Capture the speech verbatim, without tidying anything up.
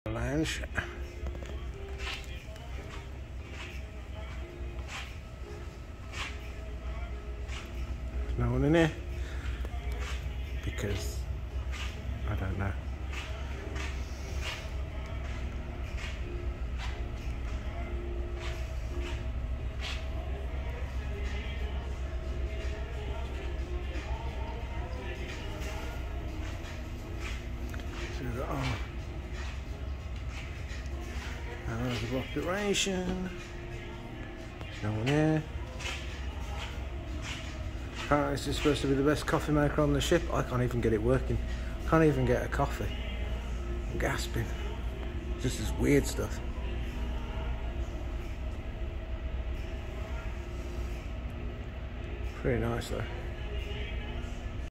Lounge. No one in here because I don't know. So we've got our hours of operation. There's no one here. Apparently this is supposed to be the best coffee maker on the ship. I can't even get it working. Can't even get a coffee. I'm gasping. Just this weird stuff. Pretty nice though.